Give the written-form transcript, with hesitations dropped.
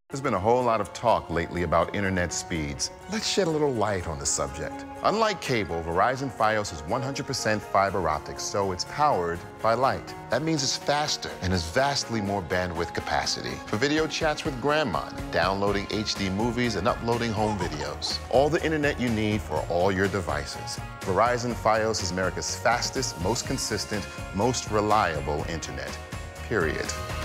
There's been a whole lot of talk lately about internet speeds. Let's shed a little light on the subject. Unlike cable, Verizon FiOS is 100% fiber optics, so it's powered by light. That means it's faster and has vastly more bandwidth capacity for video chats with grandma, downloading HD movies, and uploading home videos. All the internet you need for all your devices. Verizon FiOS is America's fastest, most consistent, most reliable internet. Period.